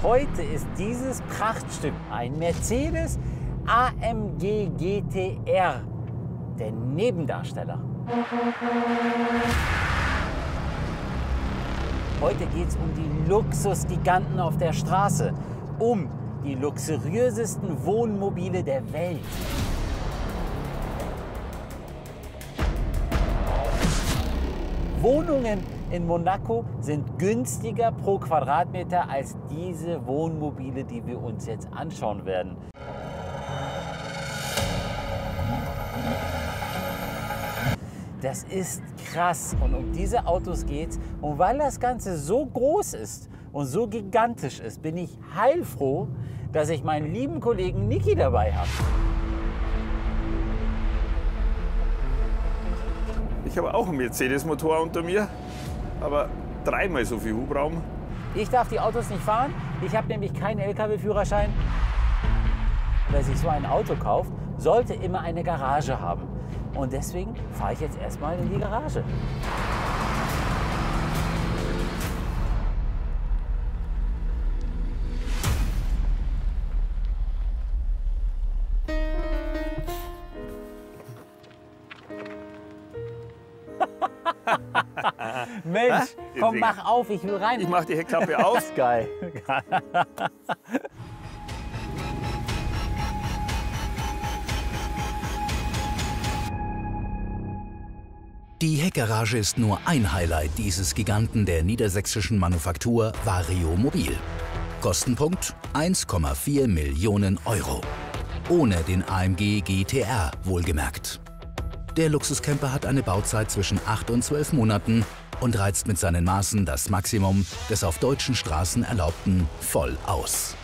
Heute ist dieses Prachtstück ein Mercedes AMG GT-R, der Nebendarsteller. Heute geht es um die Luxusgiganten auf der Straße, um die luxuriösesten Wohnmobile der Welt. Wohnungen in Monaco sind günstiger pro Quadratmeter als diese Wohnmobile, die wir uns jetzt anschauen werden. Das ist krass und um diese Autos geht's. Und weil das Ganze so groß ist und so gigantisch ist, bin ich heilfroh, dass ich meinen lieben Kollegen Niki dabei habe. Ich habe auch einen Mercedes-Motor unter mir, aber dreimal so viel Hubraum. Ich darf die Autos nicht fahren. Ich habe nämlich keinen LKW-Führerschein. Wer sich so ein Auto kauft, sollte immer eine Garage haben. Und deswegen fahre ich jetzt erstmal in die Garage. Mensch, komm, mach auf, ich will rein. Ich mache die Heckklappe auf. Geil. Die Heckgarage ist nur ein Highlight dieses Giganten der niedersächsischen Manufaktur Vario Mobil. Kostenpunkt 1,4 Millionen Euro. Ohne den AMG GT-R wohlgemerkt. Der Luxuscamper hat eine Bauzeit zwischen 8 und 12 Monaten und reizt mit seinen Maßen das Maximum des auf deutschen Straßen Erlaubten voll aus.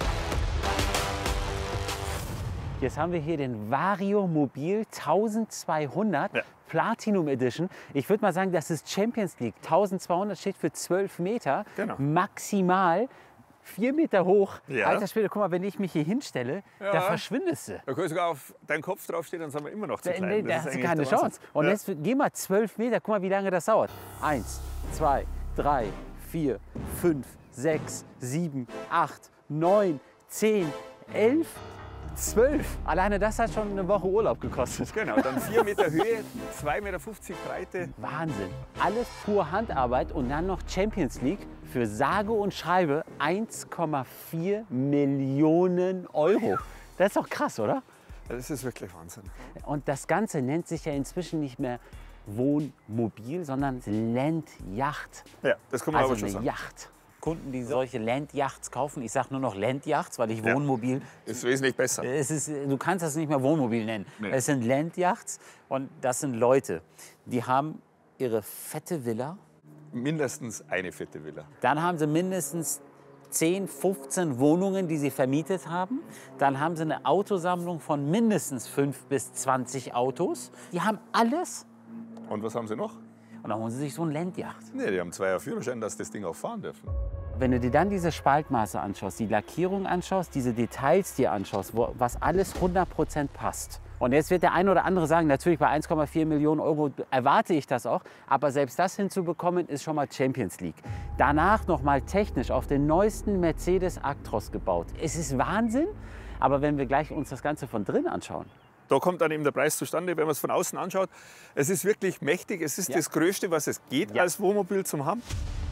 Jetzt haben wir hier den Vario Mobil 1200 Platinum Edition. Ich würde mal sagen, das ist Champions League. 1200 steht für 12 Meter, Genau. Maximal 4 Meter hoch. Ja. Alter Schwede, guck mal, wenn ich mich hier hinstelle, da verschwindest du. Da kann sogar auf deinen Kopf draufstehen, dann sind wir immer noch zu klein. Da hast du eigentlich keine der Wahnsinn. Chance. Und Ja. jetzt geh mal 12 Meter, guck mal, wie lange das dauert. 1, 2, 3, 4, 5, 6, 7, 8, 9, 10, 11, 12. Alleine das hat schon eine Woche Urlaub gekostet. Genau, dann 4 Meter Höhe, 2,50 Meter Breite. Wahnsinn. Alles pur Handarbeit und dann noch Champions League für sage und schreibe 1,4 Millionen Euro. Das ist doch krass, oder? Das ist wirklich Wahnsinn. Und das Ganze nennt sich ja inzwischen nicht mehr Wohnmobil, sondern Landjacht. Ja, das kann man Also aber schon eine sagen. Yacht. Kunden, die solche Landjachts kaufen, ich sage nur noch Landjachts, weil ich Wohnmobil, Ist wesentlich besser. du kannst das nicht mehr Wohnmobil nennen. Nee. Es sind Landjachts und das sind Leute, die haben ihre fette Villa, Mindestens eine fette Villa. dann haben sie mindestens 10, 15 Wohnungen, die sie vermietet haben. Dann haben sie eine Autosammlung von mindestens 5 bis 20 Autos. Die haben alles Und was haben sie noch? und dann holen sie sich so ein Landjacht. Nee, die haben 2er Führerschein, dass das Ding auch fahren dürfen. Wenn du dir dann diese Spaltmaße anschaust, die Lackierung anschaust, diese Details dir anschaust, was alles 100% passt. Und jetzt wird der eine oder andere sagen, natürlich bei 1,4 Millionen Euro erwarte ich das auch, aber selbst das hinzubekommen ist schon mal Champions League. Danach noch mal technisch auf den neuesten Mercedes Actros gebaut. Es ist Wahnsinn, aber wenn wir gleich uns das Ganze von drin anschauen. Da kommt dann eben der Preis zustande, wenn man es von außen anschaut. Es ist wirklich mächtig. Es ist das Größte, was es geht, als Wohnmobil zum haben.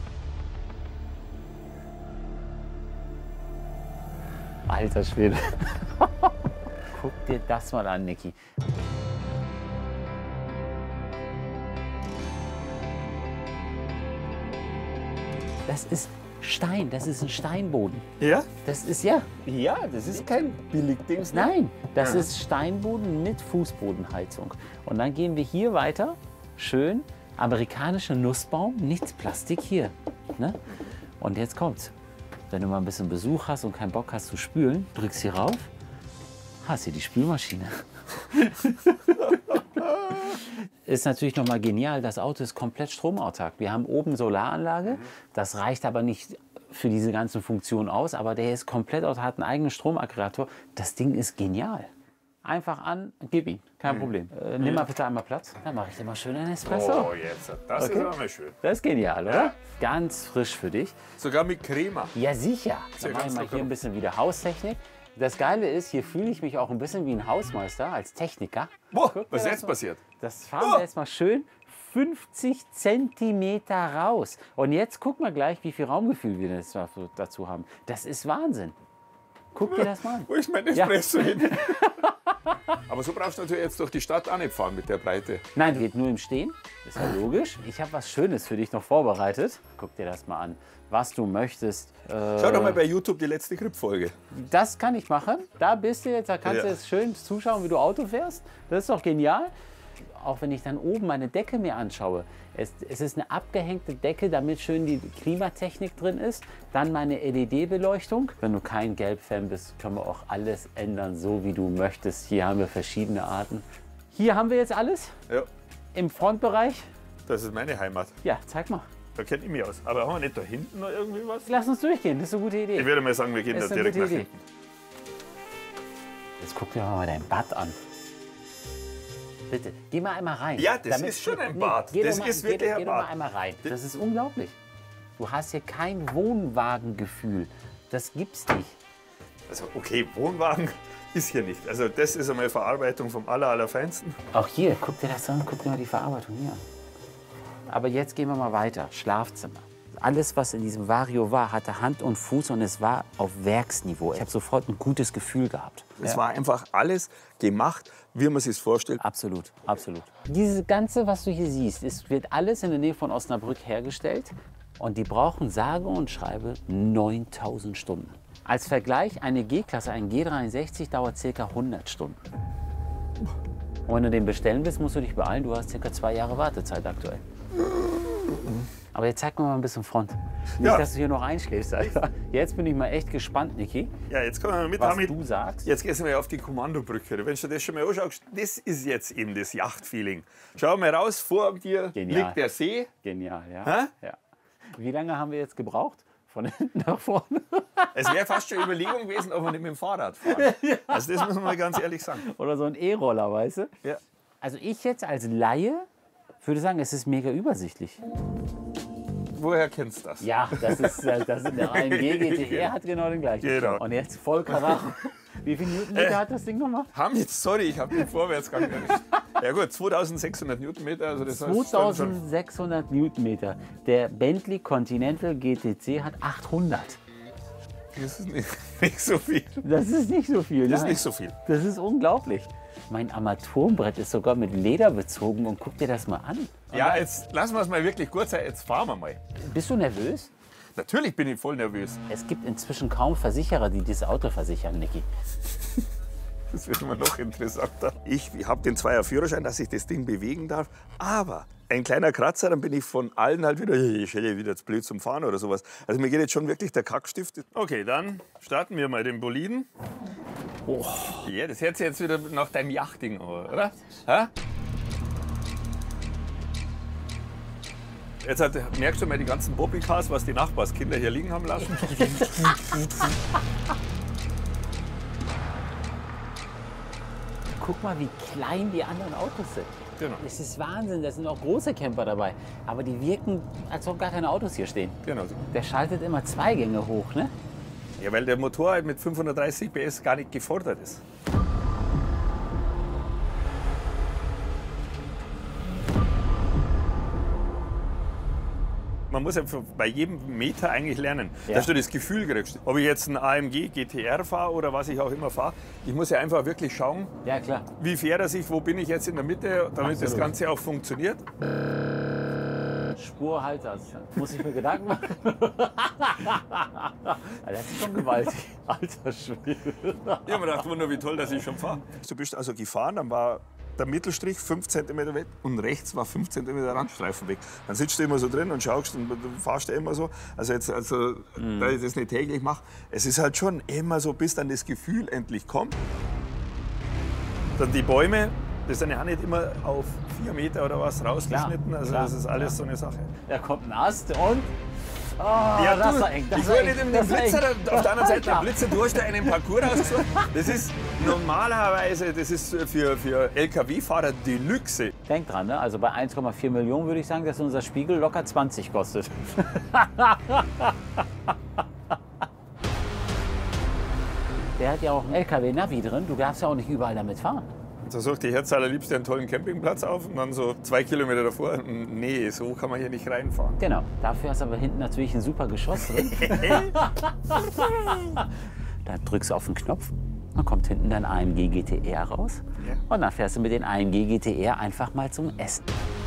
Alter Schwede. Guck dir das mal an, Niki. Das ist Stein, das ist ein Steinboden. Ja? Das ist ja. Ja, das ist kein Billigdings. Ne? Nein, das ist Steinboden mit Fußbodenheizung. Und dann gehen wir hier weiter. Schön, amerikanischer Nussbaum, nichts Plastik hier. Ne? Und jetzt kommt's. Wenn du mal ein bisschen Besuch hast und keinen Bock hast zu spülen, drückst hier rauf, hast hier die Spülmaschine. Ist natürlich noch mal genial, das Auto ist komplett stromautark. Wir haben oben Solaranlage, das reicht aber nicht für diese ganzen Funktionen aus, aber der ist komplett autark, hat einen eigenen Stromaggregator. Das Ding ist genial. Einfach an, gib ihn, kein Problem. Nimm mal bitte einmal Platz. Dann mache ich dir mal schön einen Espresso. Oh, jetzt. Das ist aber mal schön. Das ist genial, oder? Ja. Ganz frisch für dich. Sogar mit Crema. Ja, sicher. Sehr Dann mache ich ganz mal locker. hier ein bisschen wieder Haustechnik. Das Geile ist, hier fühle ich mich auch ein bisschen wie ein Hausmeister als Techniker. Boah, Guck dir was ist das jetzt mal- passiert? Das fahren wir jetzt mal schön 50 Zentimeter raus. Und jetzt guck mal gleich, wie viel Raumgefühl wir dazu haben. Das ist Wahnsinn. Guck dir das mal an. Wo ist mein Espresso hin? Aber so brauchst du natürlich jetzt durch die Stadt auch nicht fahren mit der Breite. Nein, geht nur im Stehen. Ist ja logisch. Ich habe was Schönes für dich noch vorbereitet. Guck dir das mal an. Was du möchtest. Schau doch mal bei YouTube die letzte Grip-Folge. Das kann ich machen. Da bist du jetzt, da kannst du Ja. jetzt schön zuschauen, wie du Auto fährst. Das ist doch genial. Auch wenn ich dann oben meine Decke mir anschaue. Es ist eine abgehängte Decke, damit schön die Klimatechnik drin ist. Dann meine LED-Beleuchtung. Wenn du kein Gelb-Fan bist, können wir auch alles ändern, so wie du möchtest. Hier haben wir verschiedene Arten. Hier haben wir jetzt alles Ja, im Frontbereich. das ist meine Heimat. Ja, zeig mal. Da kenne ich mich aus. Aber haben wir nicht da hinten noch irgendwie was? Lass uns durchgehen, das ist eine gute Idee. Ich würde mal sagen, wir gehen da Das ist eine direkt gute nach Idee. hinten. Jetzt guck dir mal dein Bad an. Bitte, geh mal einmal rein. Ja, das ist schon ein Bad. Geh Das doch mal, ist wirklich ein geh doch mal Bad. einmal rein. Das ist unglaublich. Du hast hier kein Wohnwagengefühl. Das gibt's nicht. Also, okay, Wohnwagen ist hier nicht. Also, das ist einmal Verarbeitung vom Allerfeinsten. Auch hier, guck dir das an, guck dir mal die Verarbeitung hier an. Aber jetzt gehen wir mal weiter. Schlafzimmer. Alles, was in diesem Vario war, hatte Hand und Fuß und es war auf Werksniveau. Ich habe sofort ein gutes Gefühl gehabt. Es war einfach alles gemacht, wie man sich vorstellt. Absolut, absolut. Dieses Ganze, was du hier siehst, wird alles in der Nähe von Osnabrück hergestellt. Und die brauchen sage und schreibe 9000 Stunden. Als Vergleich, eine G-Klasse, ein G63 dauert ca. 100 Stunden. Und wenn du den bestellen willst, musst du dich beeilen. Du hast ca. 2 Jahre Wartezeit aktuell. Aber jetzt zeig mir mal ein bisschen Front. Nicht, Ja. dass du hier noch einschläfst, Alter. Jetzt bin ich mal echt gespannt, Niki, Ja, jetzt kommen wir mit was damit. du sagst. Jetzt gehen wir auf die Kommandobrücke. Wenn du das schon mal anschaust, das ist jetzt eben das Yachtfeeling. Schau mal raus, vor dir Genial. liegt der See. Genial, ja. Hä? Ja. Wie lange haben wir jetzt gebraucht? Von hinten nach vorne? Es wäre fast schon eine Überlegung gewesen, ob wir nicht mit dem Fahrrad fahren. Also das muss man mal ganz ehrlich sagen. Oder so ein E-Roller, weißt du? Ja. Also ich jetzt als Laie würde sagen, es ist mega übersichtlich. Woher kennst du das? Ja, das ist der AMG GTR hat genau den gleichen. Genau. Und jetzt voll Karacho. Wie viel Newtonmeter hat das Ding nochmal? Haben jetzt, sorry, ich habe den Vorwärtsgang erwischt. Ja gut, 2600 Newtonmeter. Also das heißt dann schon, 2600 Newtonmeter. Der Bentley Continental GTC hat 800. das ist nicht so viel. Das ist nicht so viel. Das ist nein. nicht so viel. Das ist unglaublich. Mein Armaturenbrett ist sogar mit Leder bezogen und guck dir das mal an. Ja, jetzt lassen wir es mal wirklich kurz sein. Jetzt fahren wir mal. Bist du nervös? Natürlich bin ich voll nervös. Es gibt inzwischen kaum Versicherer, die dieses Auto versichern, Niki. Das wird immer noch interessanter. Ich habe den Zweier-Führerschein, dass ich das Ding bewegen darf. Aber ein kleiner Kratzer, dann bin ich von allen halt wieder, ich stelle wieder zu blöd zum Fahren oder sowas. Also mir geht jetzt schon wirklich der Kackstift. Okay, dann starten wir mal den Boliden. Oh. Ja, das hört sich jetzt wieder nach deinem Yachting an, oder? Hä? Jetzt merkst du mal die ganzen Bobbycars, was die Nachbarskinder hier liegen haben lassen. Guck mal, wie klein die anderen Autos sind. Genau. Es ist Wahnsinn, da sind auch große Camper dabei. Aber die wirken, als ob gar keine Autos hier stehen. Genau. Der schaltet immer 2 Gänge hoch, ne? Ja, weil der Motor halt mit 530 PS gar nicht gefordert ist. Man muss ja bei jedem Meter eigentlich lernen, Ja. dass du das Gefühl kriegst. Ob ich jetzt einen AMG GTR fahre oder was ich auch immer fahre, ich muss ja einfach wirklich schauen, Ja, klar. wie fährt er sich, wo bin ich jetzt in der Mitte, damit das Absolut. Ganze auch funktioniert. Spurhalter. Muss ich mir Gedanken machen? Das ist schon gewaltig. Alter Schwede. Ich habe mir gedacht, wunder, wie toll, dass ich schon fahre. Du bist also gefahren, dann war der Mittelstrich 5 cm weg und rechts war 5 cm Randstreifen weg. Dann sitzt du immer so drin und schaust und du fahrst ja immer so. Also, da ich das nicht täglich mache, es ist halt schon immer so, bis dann das Gefühl endlich kommt. Dann die Bäume, das sind ja auch nicht immer auf 4 Meter oder was rausgeschnitten. Klar, Also klar, das ist alles so eine Sache. Da kommt ein Ast und Ja, das war eng. Ich fuhr nicht in den Blitzer, auf der anderen Seite der Blitzer, du hast da einen Parcours rausgesucht. Das ist normalerweise, das ist für LKW-Fahrer Deluxe. Denk dran, ne? Also bei 1,4 Millionen würde ich sagen, dass unser Spiegel locker 20 kostet. Der hat ja auch einen LKW-Navi drin. Du darfst ja auch nicht überall damit fahren. Da sucht die Herz allerliebste einen tollen Campingplatz auf und dann so 2 Kilometer davor. Nee, so kann man hier nicht reinfahren. Genau. Dafür hast du aber hinten natürlich ein super Geschoss drin. Da drückst du auf den Knopf. Dann kommt hinten dein AMG GTR raus. Ja. Und dann fährst du mit den AMG GTR einfach mal zum Essen.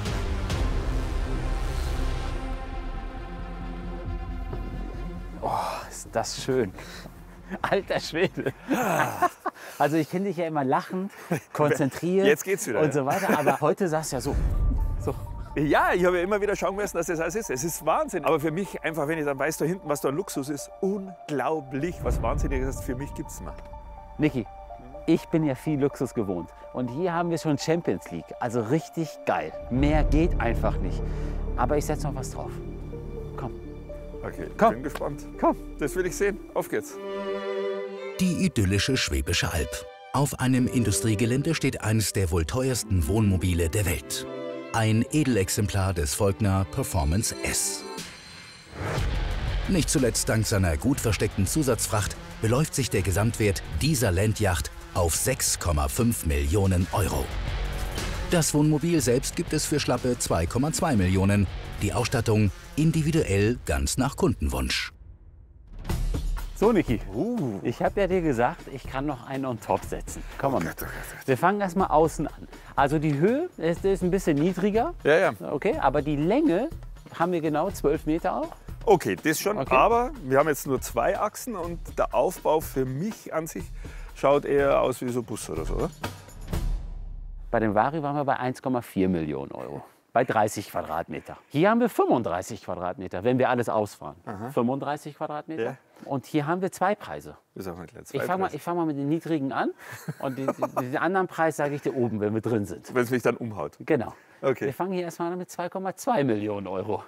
Oh, ist das schön. Alter Schwede. Also ich kenne dich ja immer lachend, konzentriert Jetzt geht's wieder, und so weiter. Aber heute sagst du ja so. Ja, ich habe ja immer wieder schauen müssen, dass das alles ist. Es ist Wahnsinn. Aber für mich einfach, wenn ich dann weiß, da hinten, was da ein Luxus ist, unglaublich. Was Wahnsinniges für mich gibt's noch. Niki, ich bin ja viel Luxus gewohnt. Und hier haben wir schon Champions League. Also richtig geil. Mehr geht einfach nicht. Aber ich setze noch was drauf. Komm. Okay, ich Komm. bin gespannt. Komm. Das will ich sehen. Auf geht's. Die idyllische Schwäbische Alb. Auf einem Industriegelände steht eines der wohl teuersten Wohnmobile der Welt. Ein Edelexemplar des Volkner Performance S. Nicht zuletzt dank seiner gut versteckten Zusatzfracht beläuft sich der Gesamtwert dieser Landyacht auf 6,5 Millionen Euro. Das Wohnmobil selbst gibt es für schlappe 2,2 Millionen. Die Ausstattung individuell ganz nach Kundenwunsch. So, Niki, ich habe ja dir gesagt, ich kann noch einen on top setzen. Komm mal mit. Wir fangen erstmal außen an. Also die Höhe ist ein bisschen niedriger, Ja, ja. okay, aber die Länge haben wir genau 12 Meter auch. Okay, das schon. Okay. Aber wir haben jetzt nur 2 Achsen und der Aufbau für mich an sich schaut eher aus wie so ein Bus oder so, oder? Bei dem Vario waren wir bei 1,4 Millionen Euro. Bei 30 Quadratmeter. Hier haben wir 35 Quadratmeter, wenn wir alles ausfahren. 35 Quadratmeter. Ja. Und hier haben wir 2 Preise. Das ist auch nicht Ich fang mal mit den niedrigen an und den anderen Preis sage ich dir oben, wenn wir drin sind. Wenn es mich dann umhaut. Genau. Okay. Wir fangen hier erstmal an mit 2,2 Millionen Euro.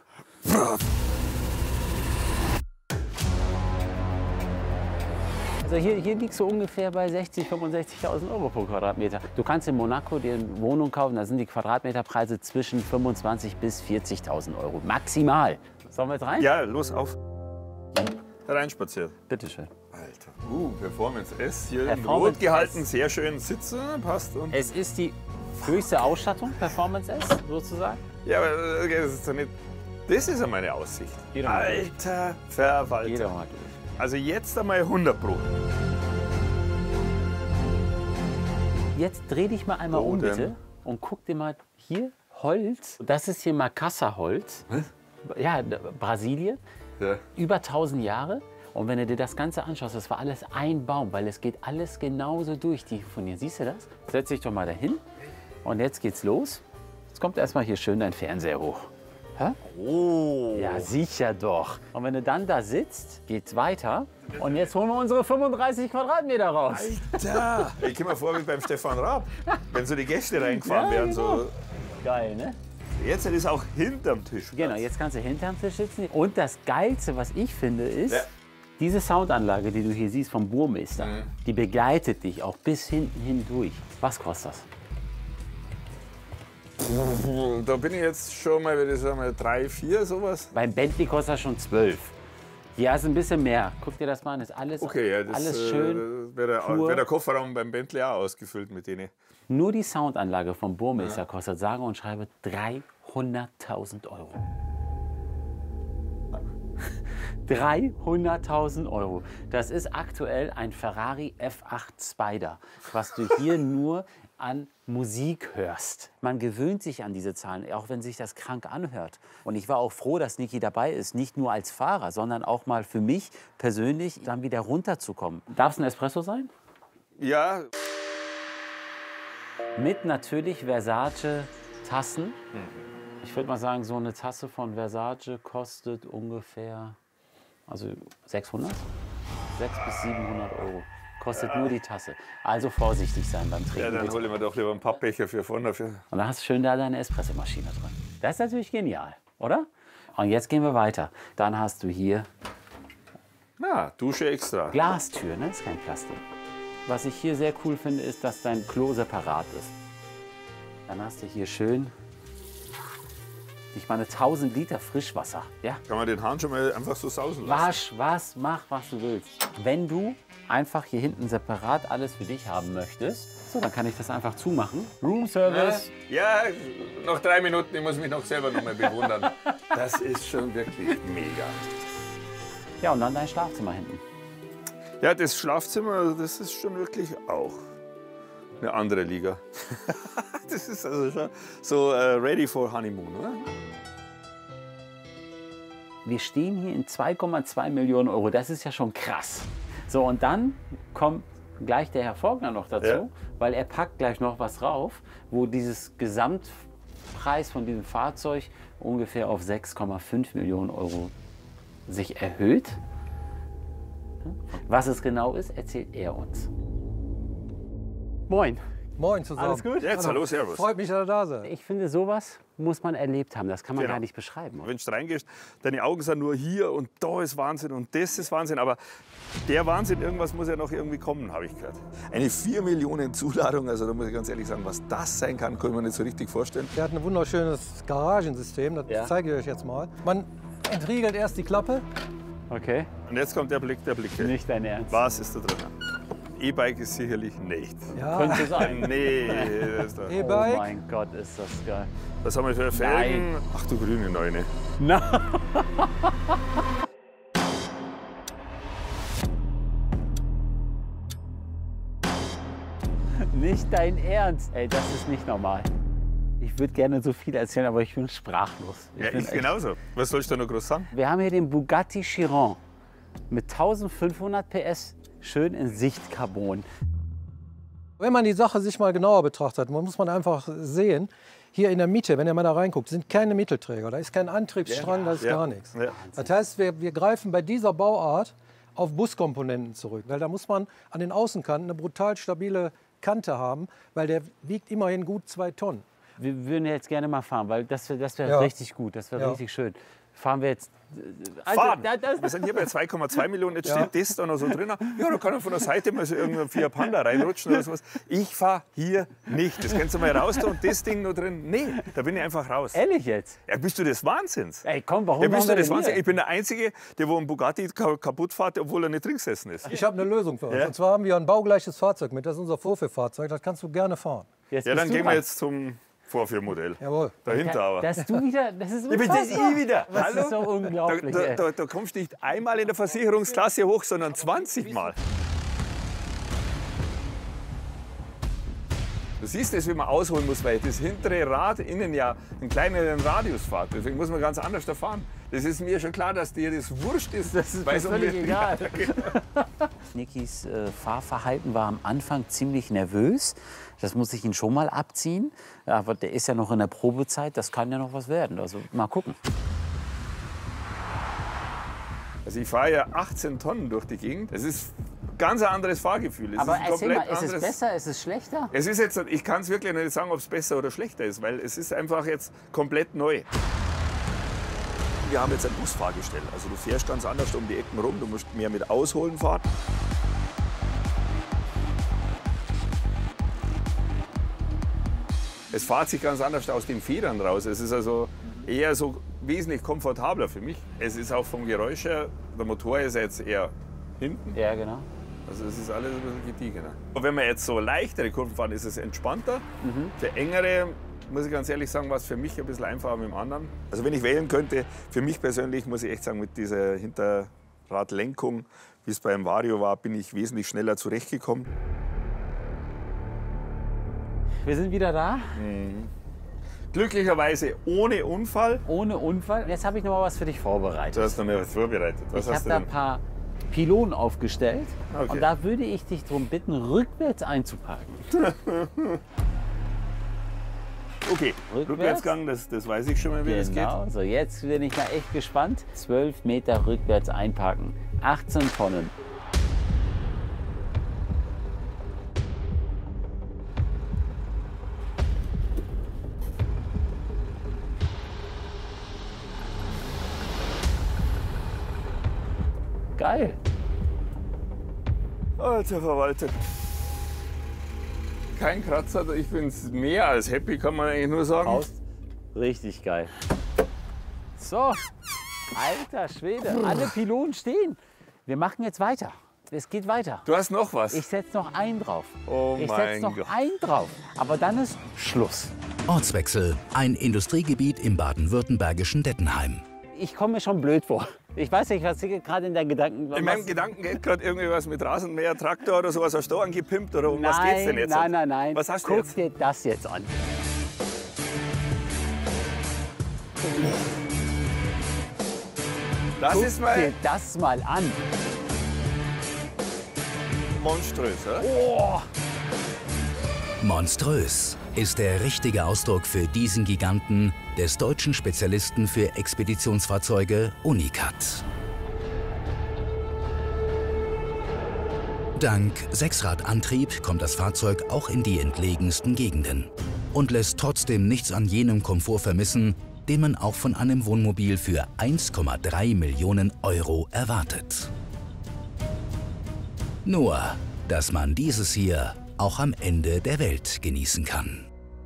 Also hier liegst du ungefähr bei 60.000, 65.000 Euro pro Quadratmeter. Du kannst in Monaco dir eine Wohnung kaufen, da sind die Quadratmeterpreise zwischen 25.000 bis 40.000 Euro. Maximal. Sollen wir jetzt rein? Ja, los, auf. Reinspaziert. Bitte schön. Alter. Performance S hier in Performance Rot gehalten, S. sehr schön sitzen, passt. Und Es ist die höchste Ausstattung, Performance S sozusagen. ja, aber das ist doch nicht. Das ist ja meine Aussicht. Geh doch mal durch. Alter Verwalter. Geh doch mal durch. Also jetzt einmal 100 Pro. Jetzt dreh dich mal einmal um, denn? bitte. Und guck dir mal hier Holz. Das ist hier Macaça-Holz. Ja, Brasilien. Ja. Über 1000 Jahre. Und wenn du dir das Ganze anschaust, das war alles ein Baum, weil es geht alles genauso durch. Die von hier, siehst du das? Setz dich doch mal dahin. Und jetzt geht's los. Jetzt kommt erstmal hier schön dein Fernseher hoch. Hä? Oh. Ja, sicher doch. Und wenn du dann da sitzt, geht's weiter. Und jetzt holen wir unsere 35 Quadratmeter raus. Alter. Ich komme mir vor wie beim Stefan Raab, wenn so die Gäste reingefahren Ja, werden. So. Geil, ne? Jetzt ist auch hinterm Tisch. Genau, jetzt kannst du hinterm Tisch sitzen. Und das Geilste, was ich finde, ist, Ja. diese Soundanlage, die du hier siehst vom Burmeister, die begleitet dich auch bis hinten hindurch. Was kostet das? Da bin ich jetzt schon mal, würde ich sagen, mal 3, 4 sowas. Beim Bentley kostet das schon 12. Hier ist ein bisschen mehr. Guck dir das mal an, ist alles, Okay, ja, das alles schön. wäre pur. der Kofferraum beim Bentley auch ausgefüllt mit denen. Nur die Soundanlage vom Burmeister kostet sage und schreibe 300.000 Euro. 300.000 Euro. Das ist aktuell ein Ferrari F8 Spider, was du hier nur an Musik hörst. Man gewöhnt sich an diese Zahlen, auch wenn sich das krank anhört. Und ich war auch froh, dass Niki dabei ist, nicht nur als Fahrer, sondern auch mal für mich persönlich dann wieder runterzukommen. Darf es ein Espresso sein? Ja, Mit natürlich Versace-Tassen. Ich würde mal sagen, so eine Tasse von Versace kostet ungefähr 600? 600 bis 700 Euro. Kostet nur die Tasse. Also vorsichtig sein beim Trinken. ja dann bitte. hole ich mir doch lieber einen Pappbecher für vorne. Und dann hast du schön da deine Espressomaschine drin. Das ist natürlich genial, oder? Und jetzt gehen wir weiter. Dann hast du hier Na, Dusche extra. Glastür, ne? Ist kein Plastik. Was ich hier sehr cool finde, ist, dass dein Klo separat ist. Dann hast du hier schön, ich meine, 1000 Liter Frischwasser. Ja? Kann man den Hahn schon mal einfach so sausen lassen? Wasch, mach, was du willst. Wenn du einfach hier hinten separat alles für dich haben möchtest, so, dann kann ich das einfach zumachen. Room Service. Ja, noch 3 Minuten, ich muss mich noch selber noch mal bewundern. Das ist schon wirklich mega. Ja, und dann dein Schlafzimmer hinten. Ja, das Schlafzimmer, das ist schon wirklich auch eine andere Liga. Das ist also schon so ready for honeymoon, oder? Wir stehen hier in 2,2 Millionen Euro. Das ist ja schon krass. So, und dann kommt gleich der Herr Volkner noch dazu, Ja. weil er packt gleich noch was rauf, wo dieses Gesamtpreis von diesem Fahrzeug ungefähr auf 6,5 Millionen Euro sich erhöht. Was es genau ist, erzählt er uns. Moin. Moin zusammen. Alles gut? Jetzt, hallo, servus. Freut mich, dass ihr da seid. Ich finde, sowas muss man erlebt haben. Das kann man Genau. gar nicht beschreiben. Wenn du reingehst, deine Augen sind nur hier und da ist Wahnsinn und das ist Wahnsinn. Aber der Wahnsinn, irgendwas muss ja noch irgendwie kommen, habe ich gehört. Eine 4 Millionen Zuladung, also da muss ich ganz ehrlich sagen, was das sein kann, kann ich mir nicht so richtig vorstellen. Der hat ein wunderschönes Garagensystem, das Ja. zeige ich euch jetzt mal. Man entriegelt erst die Klappe. Okay, Und jetzt kommt der Blick der Blicke. nicht dein Ernst. Was ist da drin? E-Bike ist sicherlich nicht. Ja, Könnte sein. Nee, das ist da. Oh E-Bike. mein Gott, ist das geil. Was haben wir für Felgen? Ach du grüne Neune. Nicht dein Ernst. Ey, das ist nicht normal. Ich würde gerne so viel erzählen, aber ich bin sprachlos. Ja, bin ich echt- genauso. Was soll ich da noch groß sagen? Wir haben hier den Bugatti Chiron mit 1500 PS, schön in Sichtcarbon. Wenn man die Sache sich mal genauer betrachtet, muss man einfach sehen, hier in der Mitte, wenn ihr mal da reinguckt, sind keine Mittelträger. Da ist kein Antriebsstrang, da ist Ja. gar nichts. Ja. Das heißt, wir greifen bei dieser Bauart auf Buskomponenten zurück. Weil da muss man an den Außenkanten eine brutal stabile Kante haben, weil der wiegt immerhin gut 2 Tonnen. Wir würden jetzt gerne mal fahren, weil das wär Ja. richtig gut, das wäre Ja. richtig schön. Fahren wir jetzt... Also, Fahren. das- Wir sind hier bei 2,2 Millionen, jetzt steht das da noch so drin. Ja, da kann er von der Seite mal so irgendein Fiat Panda reinrutschen oder sowas. Ich fahre hier nicht. Das kannst du mal raus tun und das Ding noch drin. Nee, da bin ich einfach raus. Ehrlich jetzt? Ja, bist du des Wahnsinns? Ey, komm, warum Ja, machen bist wir du des denn Wahnsinns? hier? Ich bin der Einzige, der wo ein Bugatti kaputt fährt, obwohl er nicht drin gesessen ist. Ich habe eine Lösung für euch. Ja? Und zwar haben wir ein baugleiches Fahrzeug mit. Das ist unser Vorführfahrzeug. Das kannst du gerne fahren. Jetzt Ja, bist dann du gehen wir dran. jetzt zum Vorführmodell. Jawohl. Dahinter aber. Dass du wieder, das ist Ich bin das unfassbar. ich wieder. Das Hallo? ist so unglaublich. ey. Da kommst du nicht einmal in der Versicherungsklasse hoch, sondern 20 Mal. Du siehst es, wie man ausholen muss, weil das hintere Rad innen ja einen kleineren Radius fährt. Deswegen muss man ganz anders da fahren. Das ist mir schon klar, dass dir das wurscht ist. Das ist weil mir es um völlig die- egal. Ja, genau. Nikis Fahrverhalten war am Anfang ziemlich nervös. Das muss ich ihn schon mal abziehen. Aber der ist ja noch in der Probezeit. Das kann ja noch was werden. Also mal gucken. Also ich fahre ja 18 Tonnen durch die Gegend. Es ist ein ganz anderes Fahrgefühl. Es Aber ist ein erzähl mal, komplett ist es anderes- besser, ist es schlechter? Es ist jetzt, ich kann es wirklich nicht sagen, ob es besser oder schlechter ist, weil es ist einfach jetzt komplett neu. Wir haben jetzt ein Busfahrgestell. Also du fährst ganz anders um die Ecken rum, du musst mehr mit Ausholen fahren. Es fährt sich ganz anders aus den Federn raus. Es ist also eher so wesentlich komfortabler für mich. Es ist auch vom Geräusch her, der Motor ist jetzt eher hinten. Ja, genau. Also es ist alles ein bisschen gediegener. Und wenn wir jetzt so leichtere Kurven fahren, ist es entspannter. Für engere, muss ich ganz ehrlich sagen, war es für mich ein bisschen einfacher mit dem anderen. Also wenn ich wählen könnte, für mich persönlich muss ich echt sagen, mit dieser Hinterradlenkung, wie es beim Vario war, bin ich wesentlich schneller zurechtgekommen. Wir sind wieder da, Glücklicherweise ohne Unfall. ohne Unfall. Jetzt habe ich noch mal was für dich vorbereitet. Du hast noch mehr was vorbereitet. Was Ich hast habe du da ein denn? paar Pylonen aufgestellt. Okay. Und da würde ich dich darum bitten, rückwärts einzuparken. Okay, Rückwärts? Rückwärtsgang, das weiß ich schon mal, wie das geht. Genau, so jetzt bin ich mal echt gespannt. 12 Meter rückwärts einparken. 18 Tonnen. Geil. Alter Verwalter. Kein Kratzer, ich bin mehr als happy, kann man eigentlich nur sagen. Aus. Richtig geil. So, alter Schwede, alle Pylonen stehen. Wir machen jetzt weiter. Es geht weiter. Du hast noch was? Ich setze noch einen drauf. Oh ich mein setze noch Gott. einen drauf. Aber dann ist Schluss. Ortswechsel, ein Industriegebiet im baden-württembergischen Dettenheim. Ich komme mir schon blöd vor. Ich weiß nicht, was hier gerade in deinen Gedanken... In meinem Gedanken geht gerade irgendwie was mit Rasenmäher, Traktor oder sowas, hast du angepimpt oder um was geht's denn jetzt? Nein. Was hast du Guck jetzt? dir das jetzt an. Das Guck ist mal dir das mal an. monströs, oder? Oh, Monströs ist der richtige Ausdruck für diesen Giganten des deutschen Spezialisten für Expeditionsfahrzeuge Unicat. Dank Sechsradantrieb kommt das Fahrzeug auch in die entlegensten Gegenden und lässt trotzdem nichts an jenem Komfort vermissen, den man auch von einem Wohnmobil für 1,3 Millionen Euro erwartet. Nur, dass man dieses hier auch am Ende der Welt genießen kann.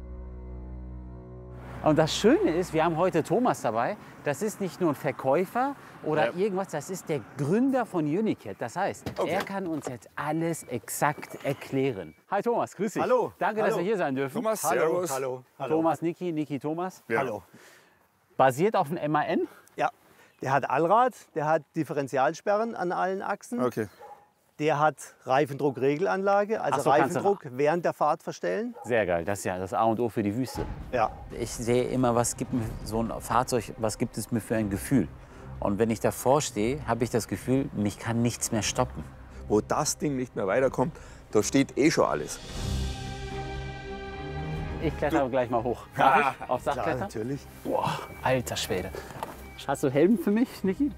Und das Schöne ist, wir haben heute Thomas dabei. Das ist nicht nur ein Verkäufer oder irgendwas, das ist der Gründer von Unicat. Das heißt, er kann uns jetzt alles exakt erklären. Hi Thomas, grüß dich. Hallo. Danke, dass Hallo. wir hier sein dürfen. Thomas, Hallo, servus. hallo, hallo. Thomas, Niki, Thomas. Ja. Hallo. Basiert auf dem MAN. Ja, der hat Allrad, der hat Differentialsperren an allen Achsen. Okay. Der hat Reifendruckregelanlage, also Ach so, kannst du- Reifendruck während der Fahrt verstellen. Sehr geil, das ist ja das A und O für die Wüste. Ja. Ich sehe immer, was gibt mir so ein Fahrzeug, was gibt es mir für ein Gefühl. Und wenn ich davor stehe, habe ich das Gefühl, mich kann nichts mehr stoppen. Wo das Ding nicht mehr weiterkommt, da steht eh schon alles. Ich kletter aber gleich mal hoch. Darf ich aufs Dach Klar, klettern? natürlich. Boah, alter Schwede. Hast du Helm für mich, Niki?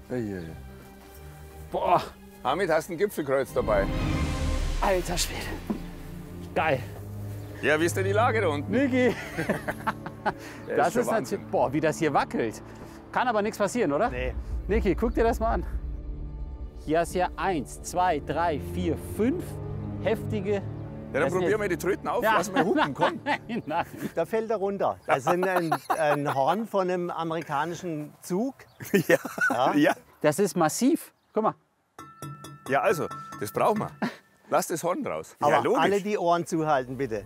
Boah, Hamid, hast ein Gipfelkreuz dabei. alter Schwede. Geil. Ja, wie ist denn die Lage da unten? Niki. Das schon ist Wahnsinn. natürlich, boah, wie das hier wackelt. Kann aber nichts passieren, oder? Nee. Niki, guck dir das mal an. Hier hast du ja 1, 2, 3, 4, 5 heftige... Ja, dann Das sind probier jetzt- mal die Tröten auf, lass mal hupen, komm. Nein, nein. Da fällt er runter. Das ist ein Horn von einem amerikanischen Zug. Ja. Das ist massiv. Guck mal. Ja, also, das brauchen wir. Lass das Horn raus. Aber ja, logisch. alle die Ohren zuhalten, bitte.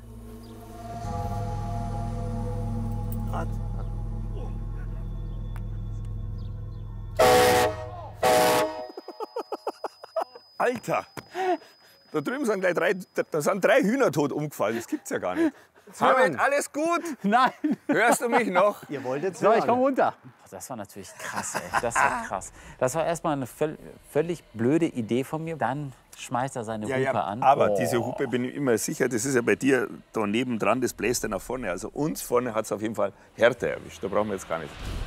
Alter! Da drüben sind gleich da sind 3 Hühner tot umgefallen. Das gibt's ja gar nicht. Hamid, alles gut? Nein. Hörst du mich noch? Ihr wolltet So, ich hören. komme runter. Das war natürlich krass, ey. Das war krass. Das war erstmal eine völlig blöde Idee von mir. Dann schmeißt er seine Hupe an. Aber Oh. diese Hupe bin ich immer sicher, das ist ja bei dir da nebendran, das bläst ja nach vorne. Also uns vorne hat es auf jeden Fall härter erwischt. Da brauchen wir jetzt gar nicht.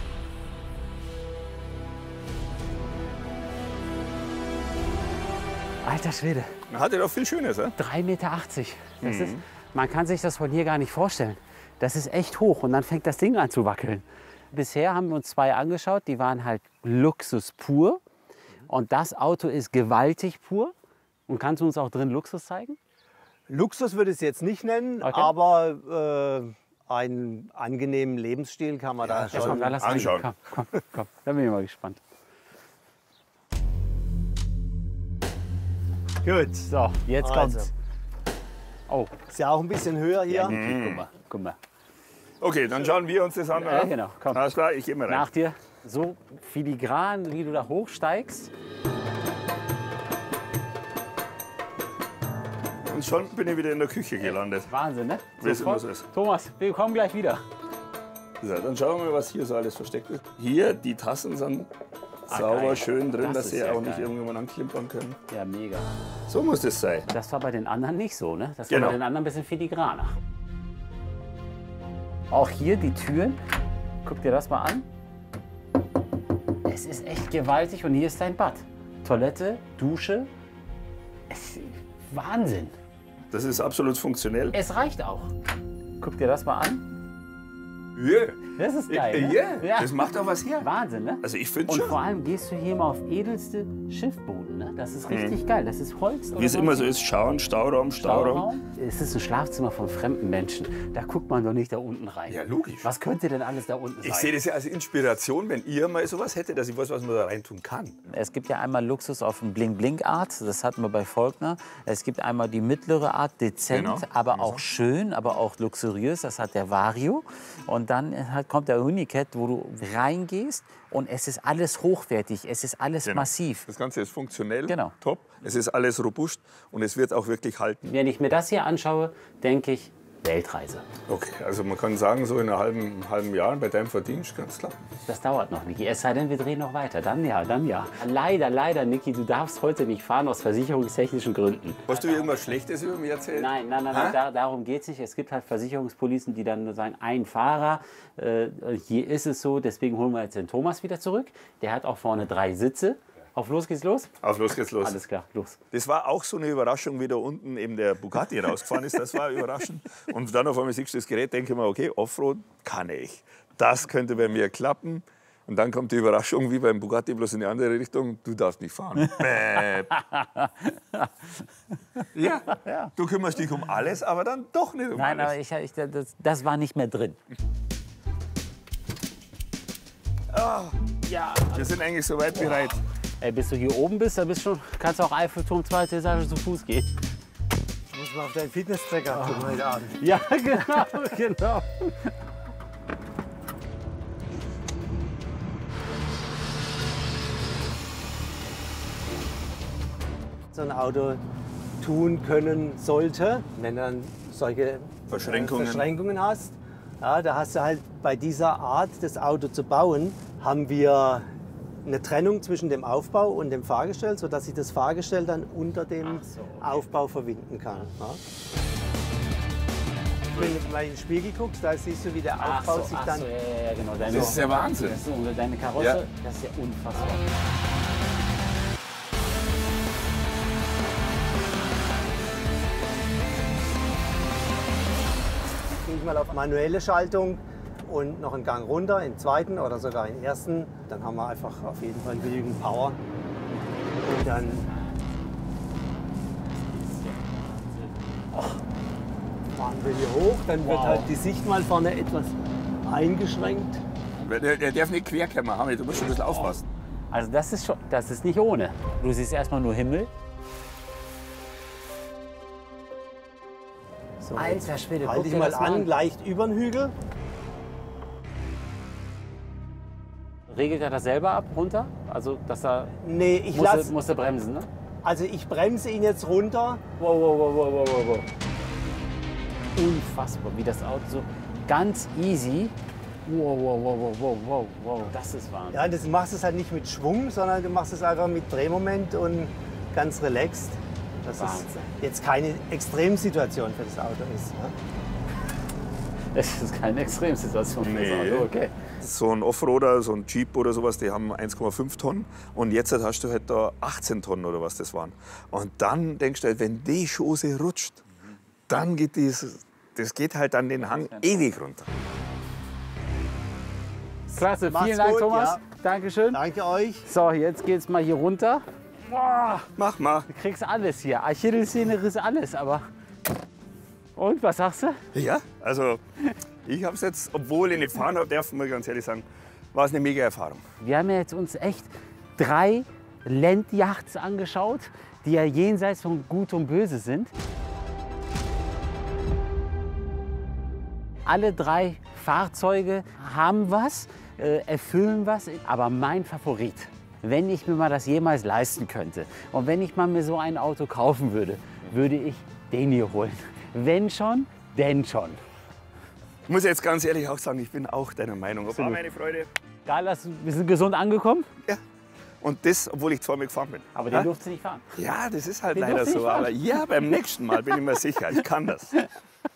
Alter Schwede. Man hatte doch viel Schönes, oder? 3,80 Meter. Das ist, man kann sich das von hier gar nicht vorstellen. Das ist echt hoch und dann fängt das Ding an zu wackeln. Bisher haben wir uns 2 angeschaut, die waren halt Luxus pur. Und das Auto ist gewaltig pur. Und kannst du uns auch drin Luxus zeigen? Luxus würde ich es jetzt nicht nennen, Okay. aber einen angenehmen Lebensstil kann man da Komm, schon. dann lass anschauen. rein. Komm. Da bin ich mal gespannt. Gut. So, jetzt Also. kommt's. Oh, Ist ja auch ein bisschen höher hier. guck mal. Okay, dann schauen wir uns das an. Ja, oder? genau, komm. Alles klar, ich gehe mal rein. Nach dir, so filigran, wie du da hochsteigst. Und schon bin ich wieder in der Küche gelandet. Wahnsinn, ne? Wie es immer Sofort. so ist. Thomas, wir kommen gleich wieder. So, dann schauen wir mal, was hier so alles versteckt ist. Hier, die Tassen sind sauber, geil. schön drin, Das dass ist sie ja auch nicht geil. irgendwann anklimpern können. Ja, mega. So muss das sein. Das war bei den anderen nicht so, ne? Das Genau. war bei den anderen ein bisschen filigraner. Auch hier die Türen. Guck dir das mal an. Es ist echt gewaltig und hier ist dein Bad. Toilette, Dusche. Wahnsinn. Das ist absolut funktionell. Es reicht auch. Guck dir das mal an. Yeah. Das ist geil, ne? Yeah. Ja. Das macht auch was her. Wahnsinn, ne? Also ich finde Und schon. vor allem gehst du hier mal auf edelste Schiffbooten, ne? Das ist richtig geil. Das ist Holz. Wie es immer so ist, schauen, Stauraum. Es ist ein Schlafzimmer von fremden Menschen. Da guckt man doch nicht da unten rein. Ja, logisch. Was könnte denn alles da unten sein? Ich sehe das ja als Inspiration, wenn ihr mal sowas hättet, dass ich weiß, was man da rein tun kann. Es gibt ja einmal Luxus auf dem Bling-Bling-Art, das hatten wir bei Faulkner. Es gibt einmal die mittlere Art, dezent, Genau. aber auch schön, aber auch luxuriös, das hat der Vario. Und dann kommt der Unicat, wo du reingehst und es ist alles hochwertig, es ist alles massiv. Das Ganze ist funktionell, Genau. top. Es ist alles robust und es wird auch wirklich halten. Wenn ich mir das hier anschaue, denke ich, Weltreise. Okay, also man kann sagen, so in einem halben Jahr bei deinem Verdienst, ganz klar. Das dauert noch, Niki. Es sei denn, wir drehen noch weiter. Dann ja, dann ja. Leider, Niki, du darfst heute nicht fahren aus versicherungstechnischen Gründen. Hast du irgendwas Schlechtes über mich erzählt? Nein, darum geht es nicht. Es gibt halt Versicherungspolicen, die dann nur sagen, ein Fahrer, hier ist es so, deswegen holen wir jetzt den Thomas wieder zurück. Der hat auch vorne 3 Sitze. Auf los geht's los? Auf los geht's los. Alles klar, los. Das war auch so eine Überraschung, wie da unten eben der Bugatti rausgefahren ist. Das war überraschend. Und dann auf einmal siehst du das Gerät, denke ich mir, okay, Offroad kann ich. Das könnte bei mir klappen. Und dann kommt die Überraschung, wie beim Bugatti, bloß in die andere Richtung, du darfst nicht fahren. Ja, du kümmerst dich um alles, aber dann doch nicht um Nein, alles. aber das war nicht mehr drin. Ja, Wir sind eigentlich so weit bereit. ey, bis du hier oben bist, dann kannst du auch Eiffelturm 2. Etage zu Fuß gehen. Ich muss mal auf deinen Fitness-Tracker gucken heute Abend. Ja, genau. So ein Auto tun können sollte, wenn dann solche Verschränkungen hast. Ja, da hast du halt bei dieser Art, das Auto zu bauen, haben wir eine Trennung zwischen dem Aufbau und dem Fahrgestell, sodass sich das Fahrgestell dann unter dem Aufbau verwinden kann. Ja. Wenn du mal in den Spiegel guckst, da siehst du, wie der Aufbau sich dann... ja, genau. Das ist der Wahnsinn. Deine Karosse, Ja. das ist ja unfassbar. Gehe ich mal auf manuelle Schaltung und noch einen Gang runter, im zweiten oder sogar im ersten. Dann haben wir einfach auf jeden Fall genügend Power. Und dann fahren wir hier hoch, dann wird halt die Sicht mal vorne etwas eingeschränkt. Der darf nicht querkommen, Hamid, du musst schon ein bisschen aufpassen. Also das ist nicht ohne. Du siehst erstmal nur Himmel. So, Alter Schwede, halte guck ich dir mal das an, leicht über den Hügel. Regelt er das selber ab, runter? Also, dass er Nee, ich musste bremsen, ne? Also ich bremse ihn jetzt runter. Wow. Unfassbar, wie das Auto so ganz easy. Wow. Das ist Wahnsinn. Ja, das machst du halt nicht mit Schwung, sondern du machst es einfach mit Drehmoment und ganz relaxed. Das Wahnsinn. ist jetzt keine Extremsituation für das Auto ist. Ne? Es ist keine Extremsituation für das Nee. Auto, okay. So ein Offroader, so ein Jeep oder sowas, die haben 1,5 Tonnen. Und jetzt hast du halt da 18 Tonnen oder was das waren. Und dann denkst du halt, wenn die Schose rutscht, dann geht das geht halt dann den Hang ewig runter. Klasse, Macht's vielen Dank, gut, Thomas. ja. Dankeschön. Danke euch. So, jetzt geht's mal hier runter. Boah, Mach mal. du kriegst alles hier. Achillessehne, Riss, alles, aber... Und, was sagst du? Ja, also ich habe es jetzt, obwohl ich nicht fahren habe, darf man ganz ehrlich sagen, war es eine mega Erfahrung. Wir haben ja jetzt uns echt 3 Landyachts angeschaut, die ja jenseits von Gut und Böse sind. Alle 3 Fahrzeuge haben was, erfüllen was, aber mein Favorit, wenn ich mir mal das jemals leisten könnte und wenn ich mal mir so ein Auto kaufen würde, würde ich den hier holen. Wenn schon, denn schon. Ich muss jetzt ganz ehrlich auch sagen, ich bin auch deiner Meinung. War meine Freude. Geil, wir sind gesund angekommen, Ja. Und das, obwohl ich zweimal gefahren bin. aber den durfte nicht fahren. Ja, das ist halt Den leider durfte ich so. fahren. Aber ja, beim nächsten Mal bin ich mir sicher, ich kann das.